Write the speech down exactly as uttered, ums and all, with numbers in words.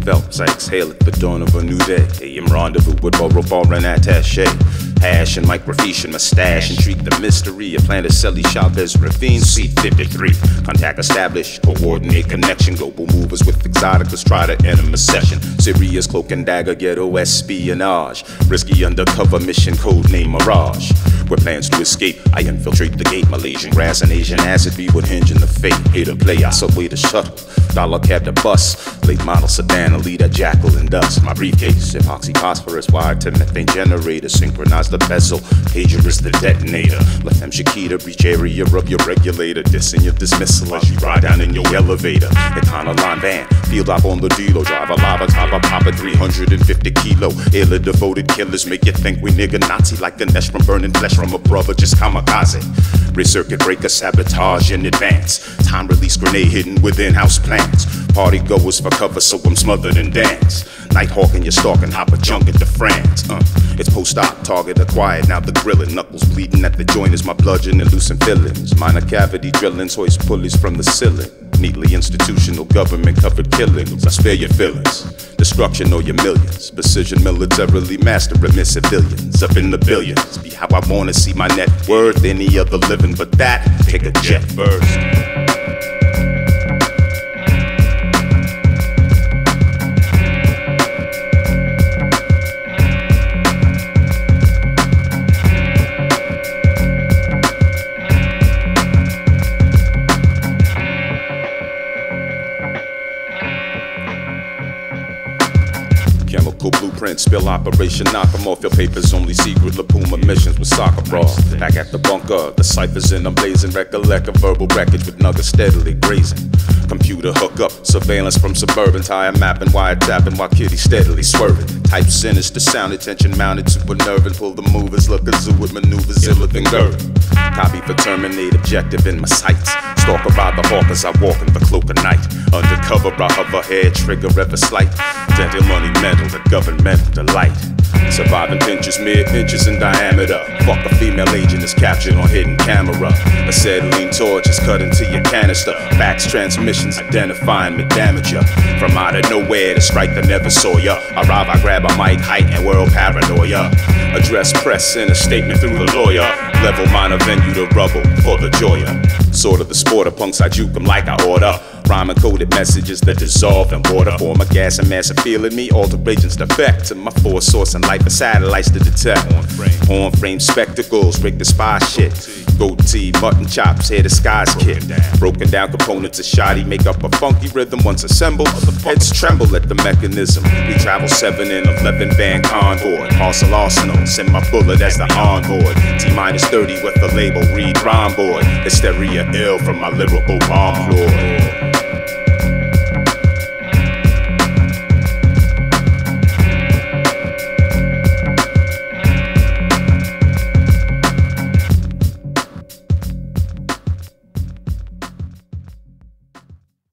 Phelps, I exhale at the dawn of a new day. A M rendezvous with Borough foreign attache. Hash and microfiche and mustache. Intrigue the mystery of Planet Selly, Chavez, Ravine, Seat fifty-three. Contact established, coordinate connection. Global movers with exoticas try to enter a session. Serious cloak and dagger, ghetto espionage. Risky undercover mission, code name Mirage. With plans to escape, I infiltrate the gate. Malaysian grass and Asian acid be what hinge in the fate. Pay to play, I subway the shuttle. Dollar cab the bus. Late model sedan, a leader, jackal and dust. My briefcase, epoxy phosphorus, wired to methane generator. Synchronize the bezel, pager is the detonator. Let them Shakita reach area of your regulator. Dissing your dismissal as you ride down in your elevator. Econoline van, field up on the dealer. Drive a lava top, a pop at three hundred fifty kilo. Illa devoted killers make you think we nigga Nazi. Like Ganesh from burning flesh from a brother, just kamikaze. Wrist circuit breaker, sabotage in advance. Time release grenade hidden within house plans. Party goers for cover, so I'm smothered and dance. Nighthawk and you're stalking, hop a junk into France. Uh, it's post-op, target acquired, now the grilling. Knuckles bleeding at the joint as my bludgeon and loosen fillings. Minor cavity drillings, hoist pulleys from the ceiling. Neatly institutional government covered killings. I spare your feelings. Destruction or your millions. Precision militarily master amid civilians. Up in the billions. Be how I wanna see my net worth. Any other living but that. Take a jet first. Chemical blueprint, spill operation, knock 'em off your papers. Only secret La Puma missions with soccer bras. Back at the bunker, the ciphers in, I'm blazing. Recollect a verbal wreckage with nuggets steadily grazing. Computer hookup, surveillance from suburban. Tire mapping, wiretapping while kitty steadily swerving. Type sinister sound, attention mounted to a nerve. And pull the movers, look a zoo with maneuvers iller than Gurr. Copy for terminate, objective in my sights. Stalker by the hawk as I walk in the cloak of night. Undercover, I hover head, trigger ever slight. Dental money metal, the governmental delight. Surviving pinches, mid inches in diameter. Fuck a female agent is captured on hidden camera. Acetylene torch is cut into your canister. Fax transmissions identifying me damage ya. From out of nowhere to strike that never saw ya. Arrive, I grab a mic, height and world paranoia. Address press in a statement through the lawyer. Level minor venue to rubble for the joya. Sort of the sport of punks, I juke 'em like I order. Rhyme coded messages that dissolve in water. Form a gas and mass feeling me. Alterations defect to my force source and light for satellites to detect. Horn frame spectacles, break the spy shit. Goatee, mutton chops, hair disguise kit. Broken down components of shoddy make up a funky rhythm. Once assembled, heads tremble at the mechanism. We travel seven in eleven van convoy. Parcel arsenal, send my bullet as the onboard. T minus thirty with the label, read rhyme board. Hysteria ill from my lyrical bomb floor.